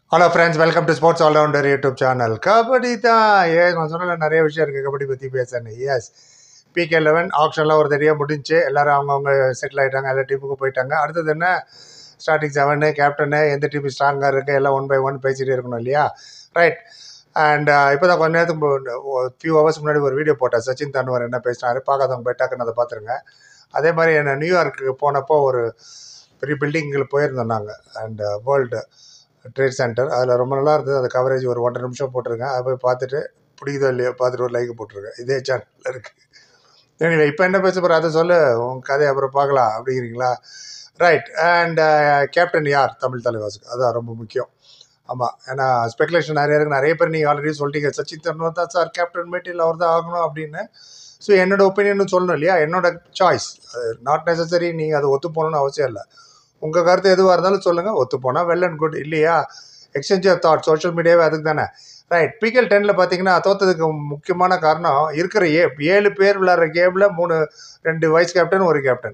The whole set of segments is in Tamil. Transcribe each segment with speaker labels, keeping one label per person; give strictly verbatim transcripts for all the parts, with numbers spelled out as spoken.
Speaker 1: Hello friends, welcome to sports allrounder YouTube channel. Kabaddi தான். ஏ நான் சொன்ன நிறைய விஷயம் இருக்குது கபடி பற்றி பேசுறேன். எஸ், பிகே லெவன் ஆப்ஷன்லாம் ஒரு தடியாக முடிஞ்சு எல்லோரும் அவங்கவுங்க செட்டில் ஆகிட்டாங்க, எல்லா டீமுக்கும் போயிட்டாங்க. அடுத்தது என்ன, ஸ்டார்டிங் செவனு, கேப்டனு, எந்த டீம் ஸ்ட்ராங்காக இருக்குது, எல்லாம் ஒன் பை ஒன் பேசிகிட்டே இருக்கணும் இல்லையா? ரைட். அண்ட் இப்போ தான் கொஞ்ச நேரத்துக்கு ஃபியூ ஹவர்ஸ் முன்னாடி ஒரு வீடியோ போட்டேன். சச்சின் தன்வர் என்ன பேசினாரு, பார்க்காதவங்க போயிட்டாக்குன்னு அதை பார்த்துருங்க. அதே மாதிரி என்ன நியூயார்க்கு போனப்போ ஒரு பெரிய பில்டிங்களுக்கு போயிருந்தோம் நாங்கள். அண்ட் வேர்ல்டு ட்ரேட் சென்டர், அதில் ரொம்ப நல்லா இருந்தது. அது கவரேஜ் ஒரு ஒன்றரை நிமிஷம் போட்டிருக்கேன். அதை போய் பார்த்துட்டு பிடிக்குதோ இல்லையோ பார்த்துட்டு ஒரு லைக் போட்டிருக்கேன். இதே சேனலில் இருக்குது. எனவே இப்போ என்ன பேச போகிற அதை சொல்லு, உங்கள் கதையை அப்புறம் பார்க்கலாம் அப்படிங்கிறீங்களா? ரைட். அண்ட் கேப்டன் யார் தமிழ் தலைவாசுக்கு, அதுதான் ரொம்ப முக்கியம். ஆமாம், ஏன்னா ஸ்பெகுலேஷன் நிறைய இருக்குது. நிறைய பேர் நீங்கள் ஆல்ரெடி சொல்லிட்டீங்க, சச்சின் தன்வர் தான் சார் கேப்டன் மெட்டீரியல், அவர் தான் ஆகணும் அப்படின்னு. ஸோ என்னோட ஒப்பீனியன் சொல்லணும் இல்லையா, என்னோட சாய்ஸ். நாட் நெசசரி நீங்கள் அதை ஒத்து போகணுன்னு அவசியம் இல்லை. உங்கள் கருத்து எதுவாக இருந்தாலும் சொல்லுங்கள், ஒத்து போனால் வெல் அண்ட் குட், இல்லையா எக்ஸ்சேஞ்ச் ஆஃப் தாட். சோஷியல் மீடியாவே அதுக்கு தானே. ரைட். பிகேஎல் டென்னில் பார்த்தீங்கன்னா தோற்றதுக்கு முக்கியமான காரணம் இருக்கிற ஏ ஏழு பேர் விளையாடுற கேமில் மூணு ரெண்டு வைஸ் கேப்டன் ஒரு கேப்டன்.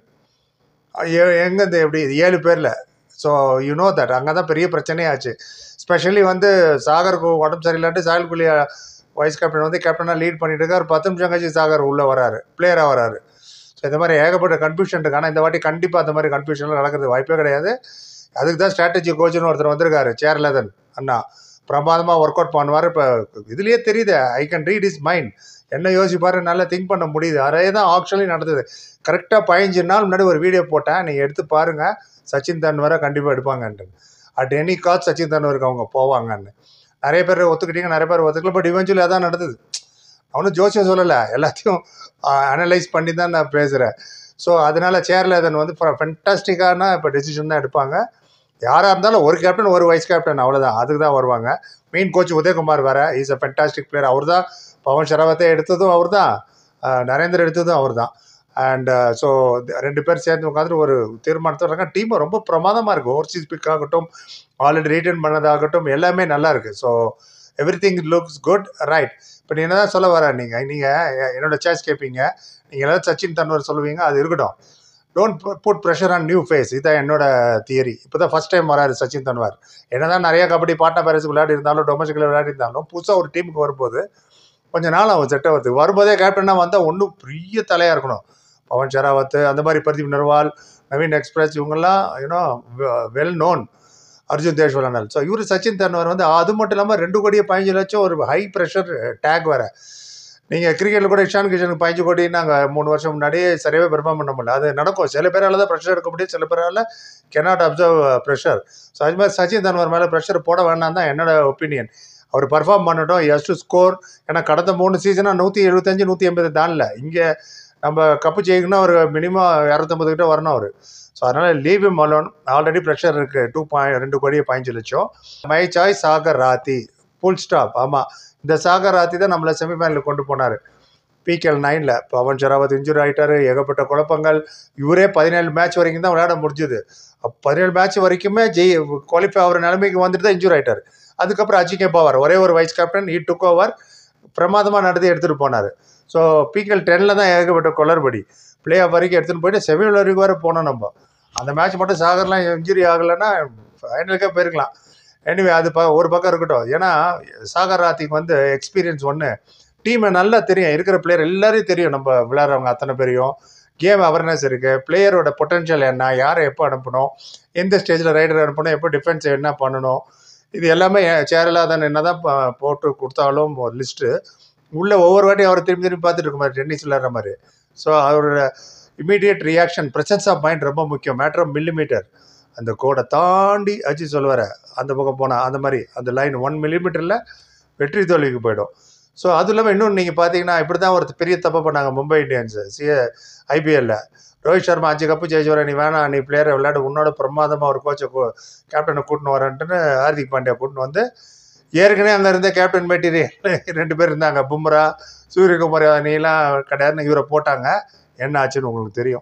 Speaker 1: எங்கேருந்து எப்படி ஏழு பேரில்? ஸோ யூ நோ தட் அங்கே தான் பெரிய பிரச்சனையே ஆச்சு. ஸ்பெஷலி வந்து சாகருக்கு உடம்பு சரியில்லாட்டு சாயல் குலி வைஸ் கேப்டன் வந்து கேப்டனாக லீட் பண்ணிட்டு இருக்கார். பத்து நிமிஷம் கழிச்சு சாகர் உள்ளே வராரு, பிளேயராக வராரு. ஸோ இந்த மாதிரி ஏகப்பட்ட கன்ஃபியூஷன் இருக்குது. ஆனால் இந்த வாட்டி கண்டிப்பாக அந்த மாதிரி கன்ஃபியூஷன்லாம் நடக்கிறது வாய்ப்பே கிடையாது. அதுக்கு தான் ஸ்ட்ராட்டஜி கோச்சுன்னு ஒருத்தர் வந்திருக்காரு, சேர்லதன் அண்ணா. பிரமாதமாக ஒர்க் அவுட் பண்ணுவார். இப்போ இதுலேயே தெரியுது, I can read is mind. என்ன யோசிப்பாரு, நல்லா திங்க் பண்ண முடியுது. அதே தான் ஆக்சுவலி நடந்தது. கரெக்டாக பதினஞ்சு நாள் முன்னாடி ஒரு வீடியோ போட்டேன், நீங்கள் எடுத்து பாருங்கள். சச்சின் தன்வரை கண்டிப்பாக எடுப்பாங்கன்ட்டு. அட் எனி காஸ்ட் சச்சின் தன்வருக்கு அவங்க போவாங்கன்னு நிறைய பேர் ஒத்துக்கிட்டீங்க, நிறைய பேர் ஒத்துக்கல. பட் இவென்ச்சுவலி அதான் நடந்தது. அவனும் ஜோசியம் சொல்லலை, எல்லாத்தையும் அனலைஸ் பண்ணி தான் நான் பேசுகிறேன். ஸோ அதனால் சேர்லதன் வந்து ஃபென்டாஸ்டிக்கான இப்போ டெசிஷன் தான் எடுப்பாங்க. யாராக இருந்தாலும் ஒரு கேப்டன் ஒரு வைஸ் கேப்டன், அவ்வளோதான். அதுக்கு தான் வருவாங்க. மெயின் கோச் உதயகுமார் வேறு, இஸ் அ ஃபென்டாஸ்டிக் பிளேயர். அவர் தான் பவன் ஷராவத்தை எடுத்ததும் அவர் தான், நரேந்தர் எடுத்ததும் அவர் தான். அண்ட் ஸோ ரெண்டு பேர் சேர்ந்து உட்காந்துட்டு ஒரு தீர்மானத்தோட இருக்காங்க. டீம் ரொம்ப பிரமாதமாக இருக்குது. ஓவர்சீஸ் பிக் ஆகட்டும், ஆல்ரெடி ரீட்டைன் பண்ணதாகட்டும், எல்லாமே நல்லா இருக்குது. So everything looks good. Right. இப்போ நீ என்ன தான் சொல்ல வர, நீங்கள் நீங்கள் என்னோட சாய்ஸ் கேட்பீங்க, நீங்கள் ஏதாவது சச்சின் தன்வர் சொல்லுவீங்க, அது இருக்கட்டும். Don't put pressure on new face. இதுதான் என்னோட தியரி. இப்போ தான் ஃபஸ்ட் டைம் வராரு சச்சின் தன்வர். என்ன தான் நிறைய கபடி பாட்னா பேரஸ் விளையாடி இருந்தாலும், டொமஸ்டிக்கில் விளையாடி இருந்தாலும், புதுசாக ஒரு டீமுக்கு வரும்போது கொஞ்சம் நாள் அவன் செட் ஆகுது. வரும்போதே கேப்டனாக வந்தால் ஒன்றும் பெரிய தலையாக இருக்கணும். பவன் ஷராவத், அந்த மாதிரி பிரதீப் நர்வால், நவீன் எக்ஸ்பிரஸ், இவங்கெல்லாம் you know well known. Arjun Deshwal. So இவர் சச்சின் தன்வர் வந்து அது மட்டும் இல்லாமல் ரெண்டு கோடியே பதினஞ்சு லட்சம் ஒரு ஹை ப்ரெஷர் டேக் வேறு. நீங்கள் கிரிக்கெட்டில் கூட இஷான் கிஷனுக்கு பதினஞ்சு கோடி நாங்கள் மூணு வருஷம் முன்னாடி சரியாகவே பெர்ஃபார்ம் பண்ண முடியல. அது நடக்கும். சில பேரால் தான் ப்ரெஷர் எடுக்க முடியும், சில பேரால் கேனாட் அப்சர்வ் ப்ரெஷர். ஸோ அது மாதிரி சச்சின் தன்வர் மேலே ப்ரெஷர் போட வேண்டாம் தான் என்னோட ஒப்பீனியன். அவர் பர்ஃபார்ம் பண்ணட்டும், எஸ் டு ஸ்கோர். ஏன்னா கடந்த மூணு சீசனாக நூற்றி எழுபத்தஞ்சு நூற்றி எண்பது தானல. இங்கே நம்ம கப்பு ஜெயிக்கணும்னா ஒரு மினிமம் இரநூத்தம்பது கிட்ட வரணும் அவர். ஸோ அதனால் leave him alone. Already pressure இருக்குது. டூ பாயிண்ட் ரெண்டு கோடியே பதினஞ்சு லட்சம். My choice Sagar Rathee, full stop. ஆமாம், இந்த சாகர் ராத்தி தான் நம்மளை செமிஃபைனலில் கொண்டு போனார் பிகேஎல் நைனில். பவன் ஷராவத் இன்ஜூரி ஆகிட்டார், ஏகப்பட்ட குழப்பங்கள். இவரே பதினேழு மேட்ச் வரைக்கும் தான் விளையாட முடிஞ்சுது. பதினேழு மேட்ச் வரைக்குமே ஜெய் குவாலிஃபை ஆகிற நிலைமைக்கு வந்துட்டு தான் இன்ஜூரி ஆகிட்டார். அதுக்கப்புறம் அஜிங்கே பவார் ஒரே ஒரு vice captain, he took over, பிரமாதமாக நடத்தி எடுத்துகிட்டு போனார். ஸோ பிகேஎல் டென்னில் தான் ஏகப்பட்ட குளறுபடி. பிளே ஆஃப் வரைக்கும் எடுத்துகிட்டு போயிட்டு செமிஃபைனல் வரைக்கும் வரை போனோம் நம்ம. அந்த மேட்ச் மட்டும் சாகர்லாம் இன்ஜுரி ஆகலைன்னா ஃபைனலுக்கே போயிருக்கலாம். எனிவே அது ப ஒரு பக்கம் இருக்கட்டும். ஏன்னா சாகர் ராத்திக்கு வந்து எக்ஸ்பீரியன்ஸ் ஒன்று, டீமை நல்லா தெரியும், இருக்கிற பிளேயர் எல்லாரையும் தெரியும். நம்ம விளையாடுறவங்க அத்தனை பேரையும் கேம் அவேர்னஸ் இருக்குது. பிளேயரோட பொட்டன்ஷியல் என்ன, யாரை எப்போ அனுப்பணும், எந்த ஸ்டேஜில் ரைடர் அனுப்பணும், எப்போ டிஃபென்ஸ் என்ன பண்ணணும், இது எல்லாமே சேரலாக தானே என்ன தான் போட்டு கொடுத்தாலும் ஒரு லிஸ்ட்டு உள்ளே ஒவ்வொரு வாட்டியும் அவரை திரும்பி திரும்பி பார்த்துட்டு இருக்க மாதிரி, டென்னிஸ் விளையாடுற மாதிரி. ஸோ அவரோட immediate reaction, presence of mind ரொம்ப முக்கியம். Matter of millimetre. அந்த கோடை தாண்டி அஜி சொல்லுவார், அந்த பக்கம் போனால் அந்த மாதிரி அந்த லைன் ஒன் மில்லிமீட்டரில் வெற்றி தோல்விக்கு போயிடும். ஸோ அதுவும் இல்லாமல் இன்னொன்று நீங்கள் பார்த்தீங்கன்னா, இப்படி தான் ஒரு பெரிய தப்பை பண்ணாங்க மும்பை இந்தியன்ஸு சிஏ ஐபிஎல்லில். ரோஹித் சர்மா அஞ்சு கப்பு ஜெயிச்சு வர, நீ வேணாம், நீ பிளேயரை விளையாட, உன்னோட பிரமாதமாக ஒரு கோச்சை கேப்டனை கூட்டின்னு வரேன்ட்டுன்னு ஹார்திக் பாண்டியா கூட்டின்னு வந்து, ஏற்கனவே அங்கே இருந்த கேப்டன் மெட்டீரியல் ரெண்டு பேர் இருந்தாங்க, பும்ரா, சூரியகுமார், நீலாம் கிடையாதுன்னு இவரை போட்டாங்க. என்ன ஆச்சுன்னு உங்களுக்கு தெரியும்.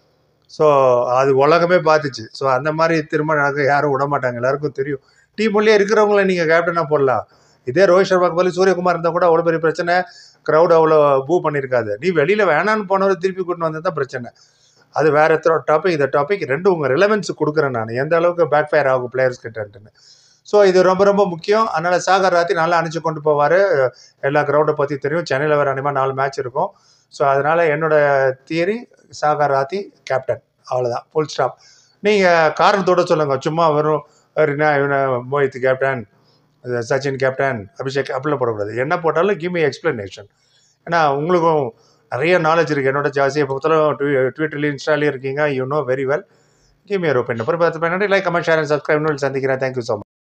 Speaker 1: ஸோ அது உலகமே பார்த்துச்சு. ஸோ அந்த மாதிரி திரும்ப நடக்க யாரும் விட மாட்டாங்க, எல்லாருக்கும் தெரியும். டீம் உள்ளே இருக்கிறவங்கள நீங்கள் கேப்டனாக போடலாம். இதே ரோஹித் சர்மாக்கு பதில் சூரியகுமார் இருந்தால் கூட அவ்வளோ பெரிய பிரச்சனை, க்ரௌட் அவ்வளோ பூ பண்ணியிருக்காது. நீ வெளியில் வேணான்னு போனவர் திருப்பி கூட்டின்னு வந்தது தான் பிரச்சனை. அது வேறு டாபிக். இந்த டாபிக் ரெண்டும் உங்கள் ரிலவன்ஸ் கொடுக்குறேன் நான், எந்த அளவுக்கு பேக் ஃபயர் ஆகும் பிளேயர்ஸ் கிட்டன்ட்டுன்னு. ஸோ இது ரொம்ப ரொம்ப முக்கியம். அதனால் சாகர் ராத்தி நல்லா அனுப்பிச்சு கொண்டு போவார். எல்லா கிரவுண்டை பற்றி தெரியும். சென்னையில் வேறு அனிமா நாலு மேட்ச் இருக்கும். ஸோ அதனால் என்னோட தியரி சாகர் ராத்தி கேப்டன், அவ்வளோதான், ஃபுல் ஸ்டாப். நீங்கள் காரணத்தோடு சொல்லுங்கள், சும்மா வரும் மோஹித் கேப்டன், சச்சின் கேப்டன், அபிஷேக் அப்படிலாம் போடக்கூடாது. என்ன போட்டாலும் கிவ் மீ எக்ஸ்பிளனேஷன். ஏன்னா உங்களுக்கும் நிறைய நாலேஜ் இருக்குது, என்னோட ஜாஸ்தியை பொறுத்தவரை ட்வீ ட்விட்டர்லேயும் இன்ஸ்டாலையும் இருக்கீங்க. You know very well. Give me your opinion. அப்புறம் பார்த்து பண்ணி like, comment, share and subscribe. சந்திக்கிறேன். Thank you so much.